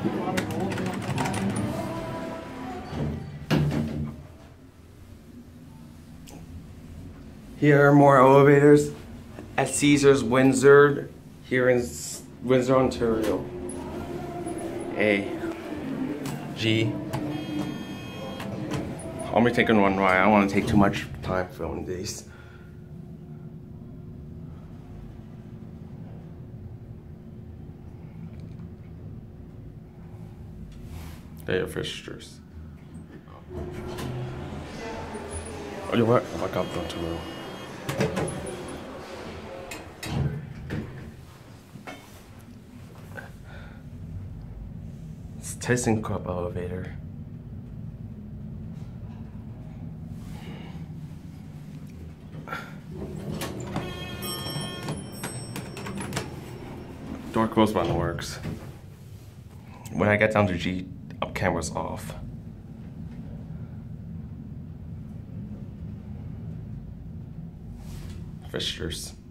Here are more elevators at Caesars Windsor, here in Windsor, Ontario. A, G. I'll be taking one ride. I don't want to take too much time filming these. They are fixtures. Oh, you know what? I got them tomorrow. It's ThyssenKrupp elevator. Door closed button works. When I get down to G, up camera's off. Fixtures.